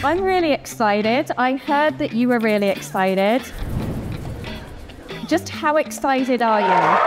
I'm really excited. I heard that you were really excited. Just how excited are you?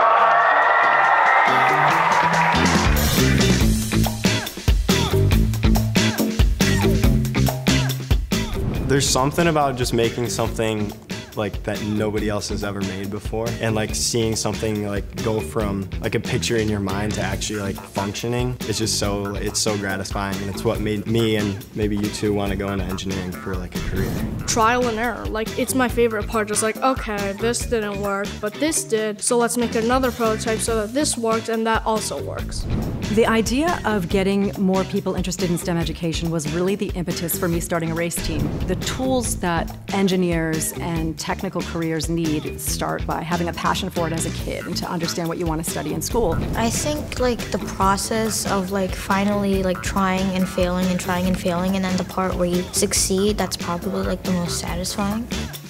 There's something about just making something like that nobody else has ever made before, and like seeing something like go from like a picture in your mind to actually like functioning. It's just it's so gratifying, and it's what made me and maybe you two want to go into engineering for like a career. Trial and error, like it's my favorite part. Just like, okay, this didn't work, but this did, so let's make another prototype so that this works and that also works. The idea of getting more people interested in STEM education was really the impetus for me starting a race team. The tools that engineers and technical careers need start by having a passion for it as a kid and to understand what you want to study in school. I think like the process of like finally like trying and failing and trying and failing, and then the part where you succeed, that's probably like the most satisfying.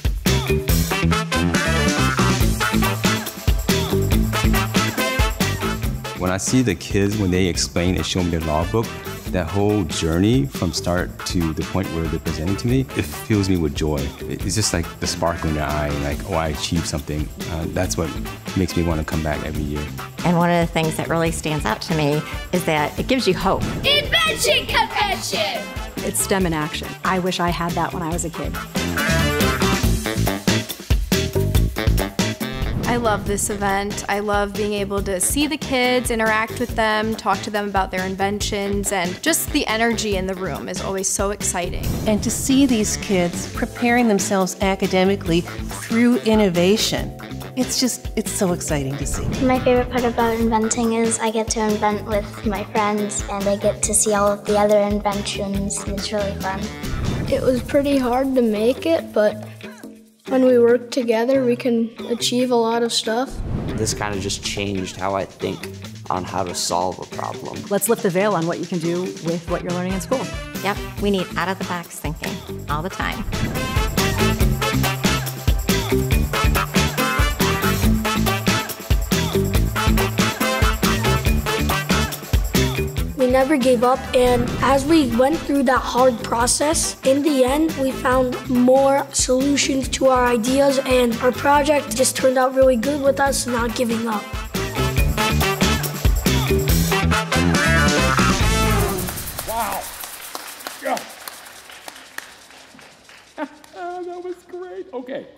When I see the kids, when they explain and show me their logbook, that whole journey from start to the point where they're presenting to me, it fills me with joy. It's just like the sparkle in their eye, like, oh, I achieved something. That's what makes me want to come back every year. And one of the things that really stands out to me is that it gives you hope. Invention Convention! It's STEM in action. I wish I had that when I was a kid. I love this event. I love being able to see the kids, interact with them, talk to them about their inventions, and just the energy in the room is always so exciting. And to see these kids preparing themselves academically through innovation, it's so exciting to see. My favorite part about inventing is I get to invent with my friends, and I get to see all of the other inventions, and it's really fun. It was pretty hard to make it, but when we work together, we can achieve a lot of stuff. This kind of just changed how I think on how to solve a problem. Let's lift the veil on what you can do with what you're learning in school. Yep, we need out-of-the-box thinking all the time. We never gave up, and as we went through that hard process, in the end, we found more solutions to our ideas, and our project just turned out really good with us not giving up. Wow. Yeah. That was great. Okay.